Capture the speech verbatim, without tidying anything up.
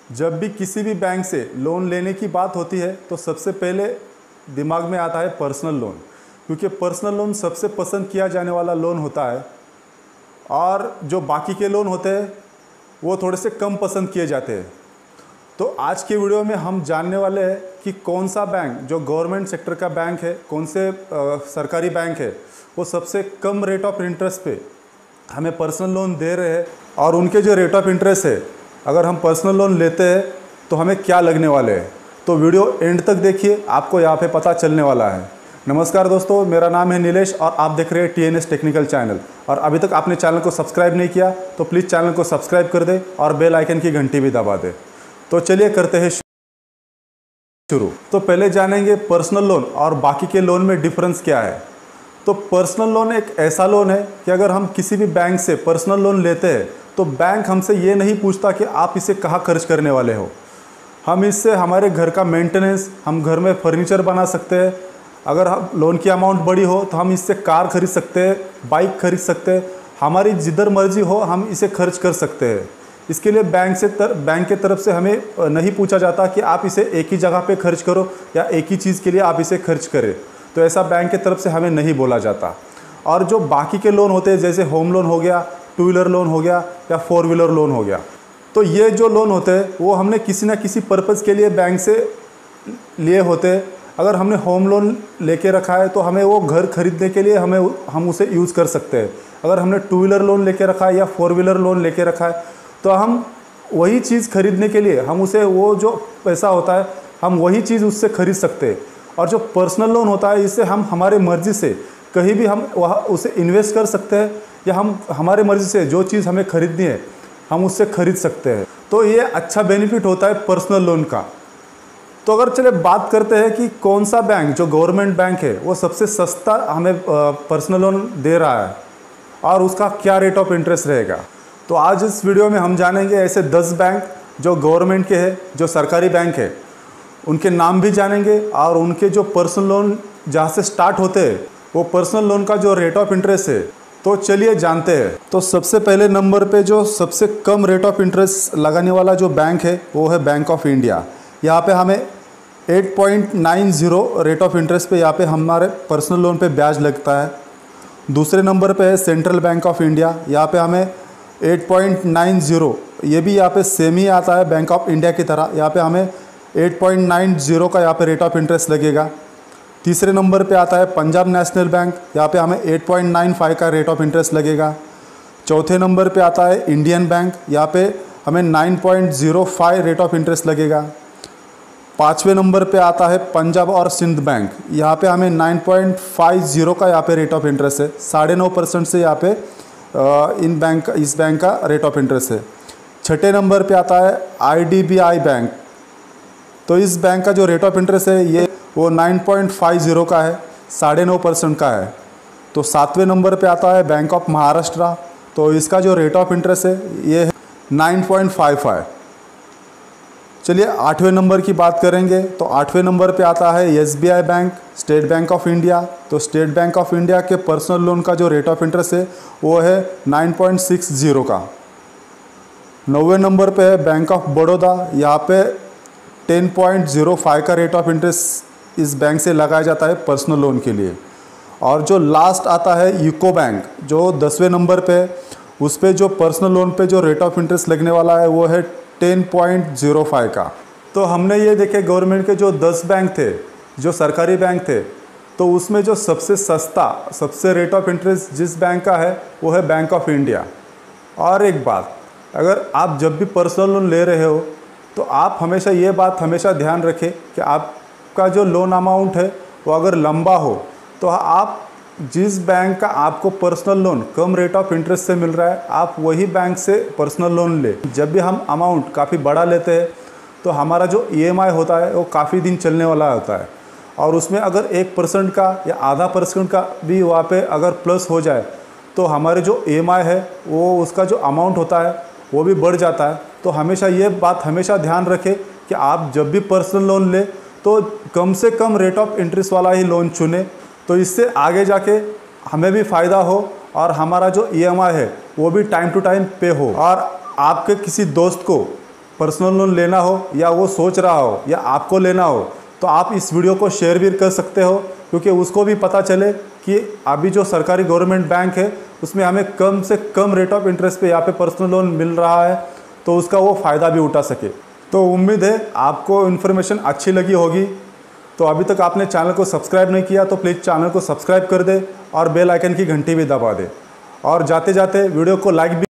जब भी किसी भी बैंक से लोन लेने की बात होती है तो सबसे पहले दिमाग में आता है पर्सनल लोन, क्योंकि पर्सनल लोन सबसे पसंद किया जाने वाला लोन होता है और जो बाकी के लोन होते हैं वो थोड़े से कम पसंद किए जाते हैं। तो आज के वीडियो में हम जानने वाले हैं कि कौन सा बैंक जो गवर्नमेंट सेक्टर का बैंक है, कौन से आ, सरकारी बैंक है, वो सबसे कम रेट ऑफ इंटरेस्ट पे हमें पर्सनल लोन दे रहे हैं और उनके जो रेट ऑफ इंटरेस्ट है अगर हम पर्सनल लोन लेते हैं तो हमें क्या लगने वाले हैं। तो वीडियो एंड तक देखिए, आपको यहाँ पे पता चलने वाला है। नमस्कार दोस्तों, मेरा नाम है नीलेश और आप देख रहे हैं T N S technical channel. और अभी तक आपने चैनल को सब्सक्राइब नहीं किया तो प्लीज़ चैनल को सब्सक्राइब कर दे और बेल आइकन की घंटी भी दबा दे। तो चलिए करते हैं शुरू। तो पहले जानेंगे पर्सनल लोन और बाकी के लोन में डिफरेंस क्या है। तो पर्सनल लोन एक ऐसा लोन है कि अगर हम किसी भी बैंक से पर्सनल लोन लेते हैं तो बैंक हमसे ये नहीं पूछता कि आप इसे कहाँ खर्च करने वाले हो। हम इससे हमारे घर का मेंटेनेंस, हम घर में फर्नीचर बना सकते हैं। अगर हम लोन की अमाउंट बड़ी हो तो हम इससे कार खरीद सकते हैं, बाइक खरीद सकते हैं, हमारी जिधर मर्जी हो हम इसे खर्च कर सकते हैं। इसके लिए बैंक से तर, बैंक के तरफ से हमें नहीं पूछा जाता कि आप इसे एक ही जगह पे खर्च करो या एक ही चीज़ के लिए आप इसे खर्च करें। तो ऐसा बैंक के तरफ से हमें नहीं बोला जाता। और जो बाकी के लोन होते हैं जैसे होम लोन हो गया, टू व्हीलर लोन हो गया या फोर व्हीलर लोन हो गया, तो ये जो लोन होते हैं वो हमने किसी ना किसी पर्पज़ के लिए बैंक से लिए होते हैं। अगर हमने होम लोन लेके रखा है तो हमें वो घर खरीदने के लिए हमें हम उसे यूज़ कर सकते हैं। अगर हमने टू व्हीलर लोन लेके रखा है या फोर व्हीलर लोन लेके रखा है तो हम वही चीज़ खरीदने के लिए हम उसे वो जो पैसा होता है हम वही चीज़ उससे खरीद सकते हैं। और जो पर्सनल लोन होता है इससे हम हमारे मर्ज़ी से कहीं भी हम वहाँ उसे इन्वेस्ट कर सकते हैं या हम हमारे मर्ज़ी से जो चीज़ हमें खरीदनी है हम उससे खरीद सकते हैं। तो ये अच्छा बेनिफिट होता है पर्सनल लोन का। तो अगर चले बात करते हैं कि कौन सा बैंक जो गवर्नमेंट बैंक है वो सबसे सस्ता हमें पर्सनल लोन दे रहा है और उसका क्या रेट ऑफ इंटरेस्ट रहेगा। तो आज इस वीडियो में हम जानेंगे ऐसे दस बैंक जो गवर्नमेंट के हैं, जो सरकारी बैंक है, उनके नाम भी जानेंगे और उनके जो पर्सनल लोन जहाँ से स्टार्ट होते हैं वो पर्सनल लोन का जो रेट ऑफ इंटरेस्ट है। तो चलिए जानते हैं। तो सबसे पहले नंबर पे जो सबसे कम रेट ऑफ इंटरेस्ट लगाने वाला जो बैंक है वो है बैंक ऑफ इंडिया। यहाँ पे हमें आठ पॉइंट नौ ज़ीरो रेट ऑफ इंटरेस्ट पे यहाँ पे हमारे पर्सनल लोन पे ब्याज लगता है। दूसरे नंबर पे है सेंट्रल बैंक ऑफ इंडिया, यहाँ पे हमें आठ पॉइंट नौ ज़ीरो, ये भी यहाँ पे सेम ही आता है बैंक ऑफ इंडिया की तरह। यहाँ पे हमें आठ पॉइंट नौ ज़ीरो का यहाँ पे रेट ऑफ इंटरेस्ट लगेगा। तीसरे नंबर पे आता है पंजाब नेशनल बैंक, यहाँ पे हमें आठ पॉइंट नौ पाँच का रेट ऑफ इंटरेस्ट लगेगा। चौथे नंबर पे आता है इंडियन बैंक, यहाँ पे हमें नौ पॉइंट ज़ीरो पाँच रेट ऑफ इंटरेस्ट लगेगा। पाँचवें नंबर पे आता है पंजाब और सिंध बैंक, यहाँ पे हमें नौ पॉइंट पाँच ज़ीरो का यहाँ पे रेट ऑफ इंटरेस्ट है। साढ़े नौ परसेंट से यहाँ पे इन बैंक इस बैंक का रेट ऑफ इंटरेस्ट है। छठे नंबर पे आता है I D B I bank, तो इस बैंक का जो रेट ऑफ इंटरेस्ट है ये वो नौ पॉइंट पाँच ज़ीरो का है, साढ़े नौ परसेंट का है। तो सातवें नंबर पे आता है बैंक ऑफ महाराष्ट्र, तो इसका जो रेट ऑफ इंटरेस्ट है ये है नौ पॉइंट पाँच पाँच। चलिए आठवें नंबर की बात करेंगे। तो आठवें नंबर पे आता है S B I bank, state bank of India. तो स्टेट बैंक ऑफ इंडिया के पर्सनल लोन का जो रेट ऑफ इंटरेस्ट है वो है नौ पॉइंट छह ज़ीरो का। नौवें नंबर पे है बैंक ऑफ बड़ौदा, यहाँ पे दस पॉइंट ज़ीरो पाँच का रेट ऑफ इंटरेस्ट इस बैंक से लगाया जाता है पर्सनल लोन के लिए। और जो लास्ट आता है यूको बैंक जो दसवें नंबर पे, उस पर जो पर्सनल लोन पे जो रेट ऑफ इंटरेस्ट लगने वाला है वो है दस पॉइंट ज़ीरो पाँच का। तो हमने ये देखे गवर्नमेंट के जो दस बैंक थे, जो सरकारी बैंक थे, तो उसमें जो सबसे सस्ता सबसे रेट ऑफ इंटरेस्ट जिस बैंक का है वो है बैंक ऑफ इंडिया। और एक बात, अगर आप जब भी पर्सनल लोन ले रहे हो तो आप हमेशा ये बात हमेशा ध्यान रखें कि आपका जो लोन अमाउंट है वो अगर लंबा हो तो आप जिस बैंक का आपको पर्सनल लोन कम रेट ऑफ इंटरेस्ट से मिल रहा है आप वही बैंक से पर्सनल लोन ले। जब भी हम अमाउंट काफ़ी बड़ा लेते हैं तो हमारा जो ई एम आई होता है वो काफ़ी दिन चलने वाला होता है और उसमें अगर एक परसेंट का या आधा परसेंट का भी वहाँ पे अगर प्लस हो जाए तो हमारे जो ई एम आई है वो उसका जो अमाउंट होता है वो भी बढ़ जाता है। तो हमेशा ये बात हमेशा ध्यान रखें कि आप जब भी पर्सनल लोन ले तो कम से कम रेट ऑफ इंटरेस्ट वाला ही लोन चुने, तो इससे आगे जाके हमें भी फ़ायदा हो और हमारा जो ई एम आई है वो भी टाइम टू टाइम पे हो। और आपके किसी दोस्त को पर्सनल लोन लेना हो या वो सोच रहा हो या आपको लेना हो तो आप इस वीडियो को शेयर भी कर सकते हो, क्योंकि उसको भी पता चले कि अभी जो सरकारी गवर्नमेंट बैंक है उसमें हमें कम से कम रेट ऑफ इंटरेस्ट पे यहाँ पे पर्सनल लोन मिल रहा है, तो उसका वो फ़ायदा भी उठा सके। तो उम्मीद है आपको इन्फॉर्मेशन अच्छी लगी होगी। तो अभी तक आपने चैनल को सब्सक्राइब नहीं किया तो प्लीज़ चैनल को सब्सक्राइब कर दे और बेल आइकन की घंटी भी दबा दे, और जाते जाते वीडियो को लाइक भी